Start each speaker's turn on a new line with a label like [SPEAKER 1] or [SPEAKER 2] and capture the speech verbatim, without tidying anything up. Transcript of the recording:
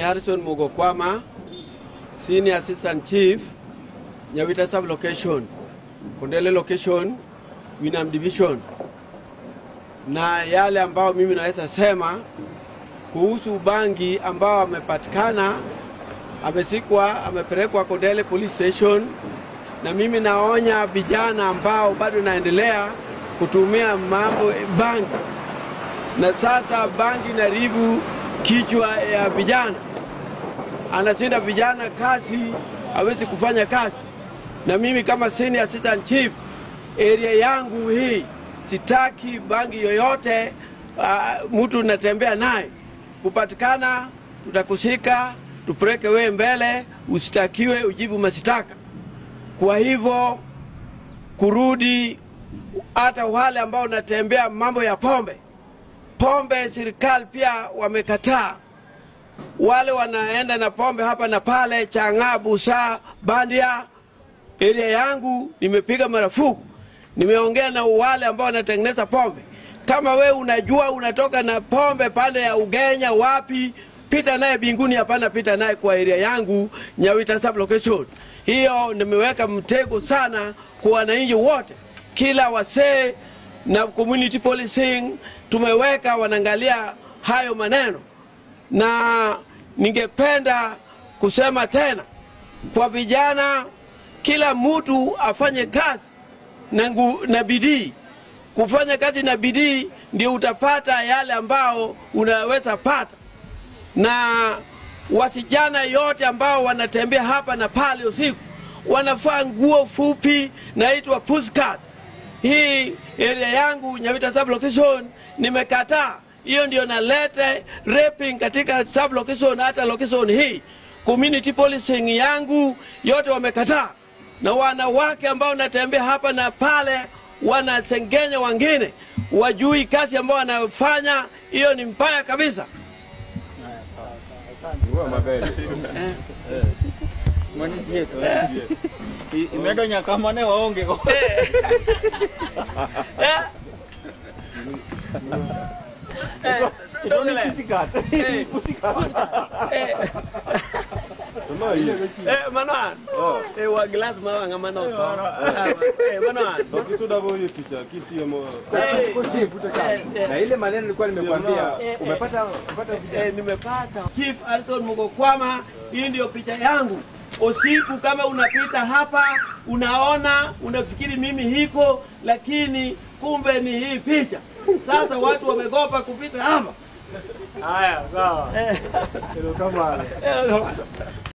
[SPEAKER 1] Harrison Mugokwama, Senior Assistant Chief, Nyawita Sub Location, Kondele Location, Winam Division. Na yale ambao mimi naweza sema kuhusu bangi ambao amepatikana, amesikwa, amepelekwa Kondele Police Station, na mimi naonya vijana ambao bado naendelea kutumia mambo bangi. Na sasa bangi inaribu kichwa ya vijana. Anasinda vijana kazi, hawezi kufanya kazi. Na mimi kama Senior Assistant Chief, area yangu hii, sitaki bangi yoyote uh, mtu natembea naye. Kupatikana, tutakushika, tupeleke wewe mbele, usitakiwe ujibu masitaka. Kwa hivyo, kurudi hata wale ambao natembea mambo ya pombe. Pombe serikali pia wamekataa. Wale wanaenda na pombe hapa na pale, Chang'aa, Busaa, Bandia, area yangu nimepiga marufuku. Nimeongea na wale ambao wanatengeneza pombe. Kama we unajua unatoka na pombe pande ya Ugenya wapi, pita naye Binguni, hapana pita naye kwa area yangu Nyawita Sub Location. Hiyo nimeweka mtego sana kwa wananchi wote. Kila wasee na community policing tumeweka wanaangalia hayo maneno. Na ningependa kusema tena kwa vijana, kila mtu afanye kazi na, na bidii. Kufanya kazi na bidii ndio utapata yale ambao unaweza pata. Na wasijana yote ambao wanatembea hapa na pale usiku, wanafaa nguo fupi naitwa pushcart. Hii area yangu Nyawita Sub Location nimekataa. Hiyo ndio nalete raping katika sub location, hata location hii. Community policing yangu yote wamekataa. Na wanawake ambao natembea hapa na pale wanasengenya wengine, wajui kazi ambao wanafanya. Hiyo ni mbaya kabisa.
[SPEAKER 2] Imedo nyakamane waonge.
[SPEAKER 1] Eh,
[SPEAKER 2] Idole pushcart.
[SPEAKER 1] Eh, eh, manuan. Eh, wa glass mawa ngamano to. Eh, manuan.
[SPEAKER 3] Ukisuda boye picha kisi mo.
[SPEAKER 2] Na ile maneno nilikuwa nimekwambia, umepata umepata
[SPEAKER 1] eh, nimepata. Chief Harrison Mugokwama, hii ndio picha yangu. Usiku kama unapita hapa, unaona, unafikiri mimi hiko, lakini kumbe ni hii picha. Sasa watu wamegopa kupita hapa.
[SPEAKER 2] Haya, sawa. Eh. Kama